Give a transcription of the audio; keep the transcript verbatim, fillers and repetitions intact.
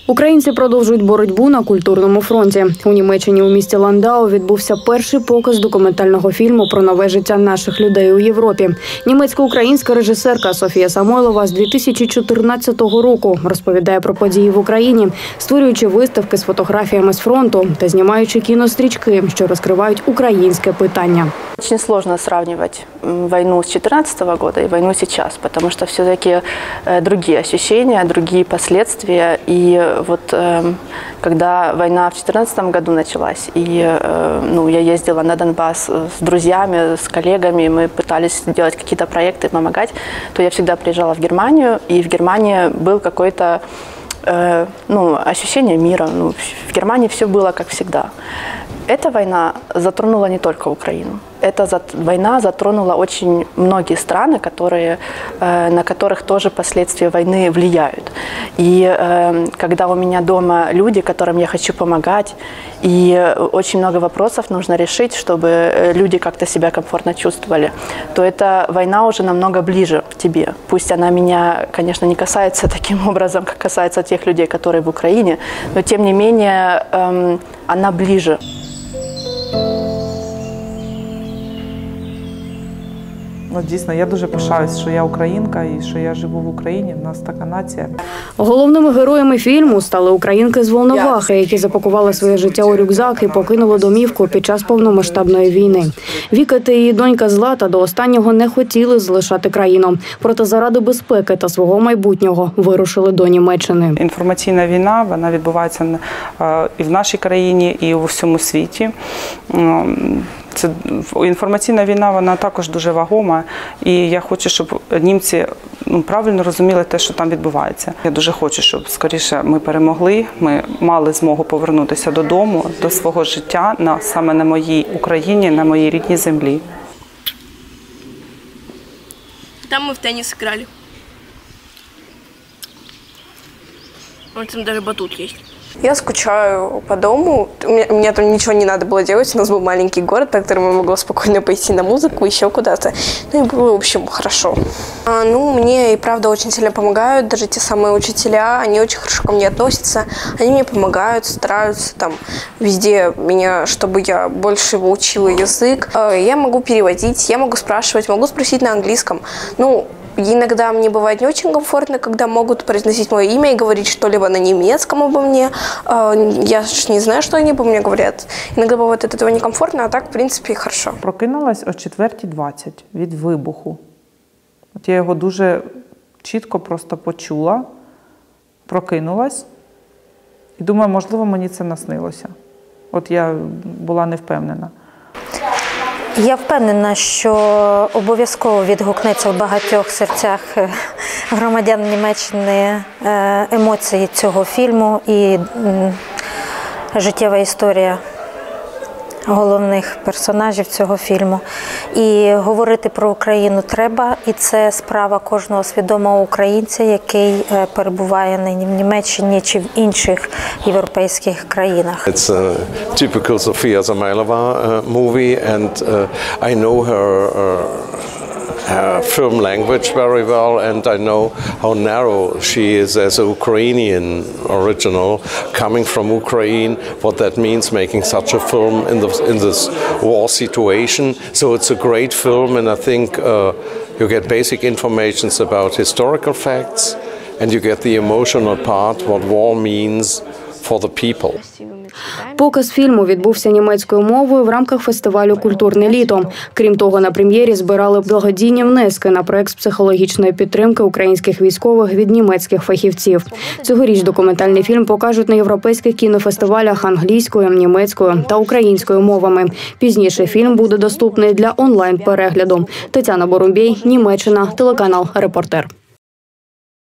Українці продовжують боротьбу на культурному фронті. У Німеччині у місті Ландау відбувся перший показ документального фільму про нове життя наших людей у Європі. Німецько-українська режисерка Софія Самойлова з дві тисячі чотирнадцятого року розповідає про події в Україні, створюючи виставки з фотографіями з фронту та знімаючи кінострічки, що розкривають українське питання. Очень сложно сравнивать войну с две тысячи четырнадцатого года и войну сейчас, потому что все-таки другие ощущения, другие последствия. И вот когда война в две тысячи четырнадцатом году началась, и ну, я ездила на Донбасс с друзьями, с коллегами, мы пытались делать какие-то проекты, помогать, то я всегда приезжала в Германию, и в Германии был какой-то ну, ощущение мира. Ну, в Германии все было как всегда. Эта война затронула не только Украину. Эта война затронула очень многие страны, которые, на которых тоже последствия войны влияют. И когда у меня дома люди, которым я хочу помогать, и очень много вопросов нужно решить, чтобы люди как-то себя комфортно чувствовали, то эта война уже намного ближе к тебе. Пусть она меня, конечно, не касается таким образом, как касается тех людей, которые в Украине, но тем не менее она ближе. Ну, дійсно, я дуже пишаюсь, що я українка і що я живу в Україні. У нас така нація. Головними героями фільму стали українки з Волновахи, які запакували своє життя у рюкзак і покинули домівку під час повномасштабної війни. Віка та її донька Злата до останнього не хотіли залишати країну. Проте заради безпеки та свого майбутнього вирушили до Німеччини. Інформаційна війна, вона відбувається і в нашій країні, і у всьому світі. Це інформаційна війна, вона також дуже вагома, і я хочу, щоб німці ну, правильно розуміли те, що там відбувається. Я дуже хочу, щоб скоріше ми перемогли, ми мали змогу повернутися додому, до свого життя, на, саме на моїй Україні, на моїй рідній землі. Там ми в теніс грали. Вот там даже батут есть. Я скучаю по дому. Мне там ничего не надо было делать. У нас был маленький город, по которому я могла спокойно пойти на музыку, еще куда-то. Ну и было, в общем, хорошо. А, ну, мне и правда очень сильно помогают. Даже те самые учителя, они очень хорошо ко мне относятся. Они мне помогают, стараются там везде меня, чтобы я больше выучила язык. Я могу переводить, я могу спрашивать, могу спросить на английском. Ну, иногда мне бывает не очень комфортно, когда могут произносить мое имя и говорить что-либо на немецком обо мне. Я ж не знаю, что они обо мне говорят. Иногда бывает от этого некомфортно, а так, в принципе, хорошо. Прокинулась о четвертій двадцять від вибуху. От я його дуже чітко просто почула, прокинулась і думаю, можливо, мені це наснилося. От я була не впевнена. Я впевнена, що обов'язково відгукнеться в багатьох серцях громадян Німеччини емоції цього фільму і життєва історія головних персонажів цього фільму. І говорити про Україну треба, і це справа кожного свідомого українця, який перебуває нині в Німеччині чи в інших європейських країнах. It's a typical Sofia Samylova uh, movie, and uh, I know her uh, her film language very well, and I know how narrow she is as a Ukrainian original, coming from Ukraine, what that means making such a film in the in this war situation. So it's a great film, and I think uh, you get basic information about historical facts, and you get the emotional part, what war means for the people. Показ фільму відбувся німецькою мовою в рамках фестивалю «Культурне літо». Крім того, на прем'єрі збирали благодійні внески на проект з психологічної підтримки українських військових від німецьких фахівців. Цьогоріч документальний фільм покажуть на європейських кінофестивалях англійською, німецькою та українською мовами. Пізніше фільм буде доступний для онлайн-перегляду. Тетяна Борумбій, Німеччина, телеканал «Репортер».